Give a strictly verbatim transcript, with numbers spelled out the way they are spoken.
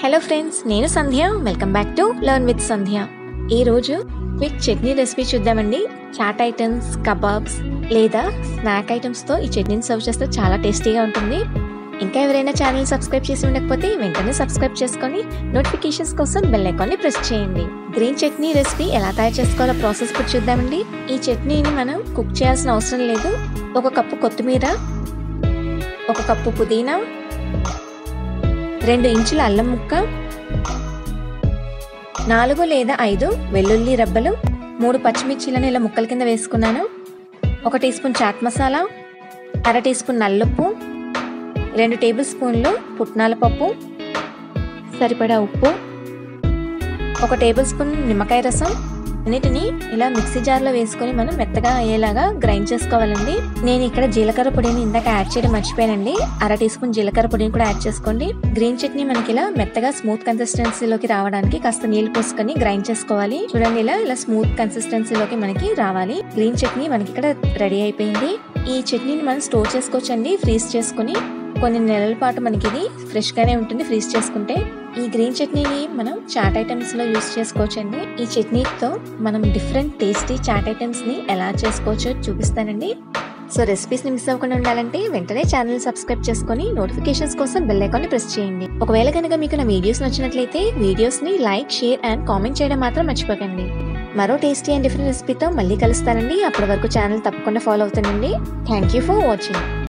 Hello friends, నేను Sandhya. Welcome back to learn with Sandhya. ఈ రోజు క్విక్ చట్నీ రెసిపీ చూద్దామండి. చాట్ ఐటమ్స్, కబాబ్స్ లేదా స్నాక్ ఐటమ్స్తో ఈ చట్నీని సర్వ్ చేస్తే చాలా టేస్టీగా ఉంటుంది. ఇంకా ఎవరైనా ఛానల్ సబ్స్క్రైబ్ చేసి ఉండకపోతే వెంటనే సబ్స్క్రైబ్ చేసుకొని నోటిఫికేషన్స్ కోసం బెల్ ఐకాన్ని ప్రెస్ చేయండి. గ్రీన్ చట్నీ రెసిపీ ఎలా తయారు చేసుకోవాలో ప్రాసెస్ కూడా చూద్దామండి. ఈ చట్నీని మనం కుక్ చేయాల్సిన అవసరం లేదు. ఒక కప్పు కొత్తిమీర, ఒక కప్పు పుదీనా, రెండు ఇంచుల అల్లం ముక్క, నాలుగు లేదా ఐదు వెల్లుల్లి రబ్బలు, మూడు పచ్చిమిర్చిలను ఇలా ముక్కల కింద వేసుకున్నాను. ఒక టీ స్పూన్ చాట్ మసాలా, అర టీ స్పూన్ నల్లుప్పు, రెండు టేబుల్ స్పూన్లు పుట్నాల పప్పు, సరిపడా ఉప్పు, ఒక టేబుల్ స్పూన్ నిమ్మకాయ రసం. అన్నిటిని ఇలా మిక్సీ జార్లో వేసుకొని మనం మెత్తగా అయ్యేలాగా గ్రైండ్ చేసుకోవాలండి. నేను ఇక్కడ జీలకర్ర పొడిని ఇందాక యాడ్ చేయడం మర్చిపోయానండి. అర టీ స్పూన్ జీలకర్ర పొడిని కూడా యాడ్ చేసుకోండి. గ్రీన్ చట్నీ మనకి ఇలా మెత్తగా స్మూత్ కన్సిస్టెన్సీలోకి రావడానికి కాస్త నీళ్లు పోసుకొని గ్రైండ్ చేసుకోవాలి. చూడండి, ఇలా ఇలా స్మూత్ కన్సిస్టెన్సీలోకి మనకి రావాలి. గ్రీన్ చట్నీ మనకి ఇక్కడ రెడీ అయిపోయింది. ఈ చట్నీని మనం స్టోర్ చేసుకోవచ్చండి, ఫ్రీజ్ చేసుకుని. కొన్ని నెలల పాటు మనకి ఇది ఫ్రెష్ గానే ఉంటుంది ఫ్రీజ్ చేసుకుంటే. ఈ గ్రీన్ చట్నీని మనం చాట్ ఐటమ్స్ లో యూస్ చేసుకోవచ్చండి. ఈ చట్నీతో మనం డిఫరెంట్ టేస్టీ చాట్ ఐటమ్స్ ని ఎలా చేసుకోవచ్చో చూపిస్తానండి. సో రెసిపీస్ ని మిస్ అవ్వకుండా ఉండాలంటే వెంటనే ఛానల్ సబ్స్క్రైబ్ చేసుకొని నోటిఫికేషన్స్ కోసం బెల్ ఐకాన్ ని ప్రెస్ చేయండి. ఒకవేళ కనుక మీకు నా వీడియోస్ నచ్చినట్లయితే వీడియోస్ ని లైక్, షేర్ అండ్ కామెంట్ చేయడం మాత్రం మర్చిపోకండి. మరో టేస్టీ అండ్ డిఫరెంట్ రెసిపీతో మళ్ళీ కలుస్తానండి. అప్పటి వరకు ఛానల్ తప్పకుండా ఫాలో అవుతానండి. Thank you for watching.